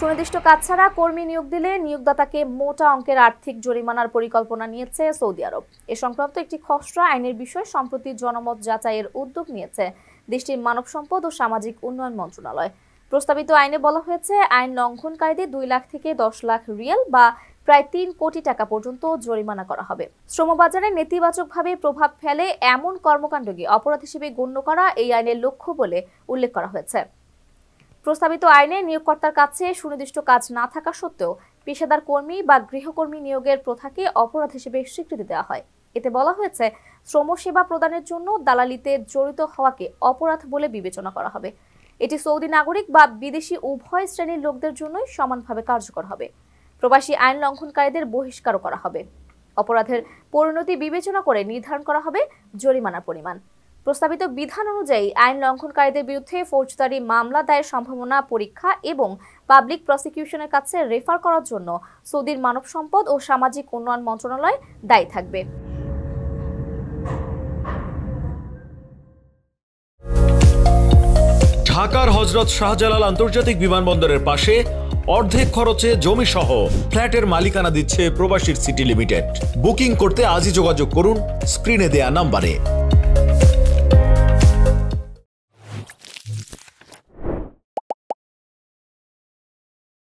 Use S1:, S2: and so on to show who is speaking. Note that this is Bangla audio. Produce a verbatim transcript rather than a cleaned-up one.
S1: সুনির্দিষ্ট কাজ ছাড়া কর্মী নিয়োগ দিলে নিয়োগদাতাকে মোটা অঙ্কের আর্থিক জরিমানার পরিকল্পনা নিয়েছে সৌদি আরব। এ সংক্রান্ত একটি খসড়া আইনের বিষয়ে সম্প্রতি জনমত যাচাইয়ের উদ্যোগ নিয়েছে দেশটির মানব সম্পদ ও সামাজিক উন্নয়ন মন্ত্রণালয়। প্রস্তাবিত আইনে বলা হয়েছে, আইন লঙ্ঘনকারীদের দুই লাখ থেকে দশ লাখ রিয়াল বা প্রায় তিন কোটি টাকা পর্যন্ত জরিমানা করা হবে। শ্রমবাজারে নেতিবাচকভাবে প্রভাব ফেলে এমন কর্মকাণ্ডকে অপরাধ হিসেবে গণ্য করা এই আইনের লক্ষ্য বলে উল্লেখ করা হয়েছে। প্রস্তাবিত আইনে নিয়োগকর্তার কাছে সুনির্দিষ্ট কাজ না থাকা সত্ত্বেও পেশাদার কর্মী বা গৃহকর্মী নিয়োগের প্রথাকে অপরাধ হিসেবে স্বীকৃতি দেওয়া হয়। এতে বলা হয়েছে, শ্রম সেবা প্রদানের জন্য দালালিতে জড়িত হওয়াকে অপরাধ বলে বিবেচনা করা হবে। এটি সৌদি নাগরিক বা বিদেশি উভয় শ্রেণীর লোকদের জন্যই সমানভাবে কার্যকর হবে। প্রবাসী আইন লঙ্ঘনকারীদের বহিষ্কারও করা হবে। অপরাধের পরিণতি বিবেচনা করে নির্ধারণ করা হবে জরিমানার পরিমাণ। প্রস্তাবিত বিধান অনুযায়ী আইন লঙ্ঘনকারীদের বিরুদ্ধে ফৌজদারি মামলা দায়ের সম্ভাবনা পরীক্ষা এবং পাবলিক প্রসিকিউশনের কাছে রেফার করার জন্য সৌদির মানব সম্পদ ও সামাজিক উন্নয়ন মন্ত্রণালয় দায়ী থাকবে।
S2: ঢাকার হযরত শাহজালাল আন্তর্জাতিক বিমানবন্দরের পাশে অর্ধেক খরচে জমি সহ ফ্ল্যাটের মালিকানা দিচ্ছে প্রবাসীর সিটি লিমিটেড। বুকিং করতে আজই যোগাযোগ করুন স্ক্রিনে দেয়া নাম্বারে।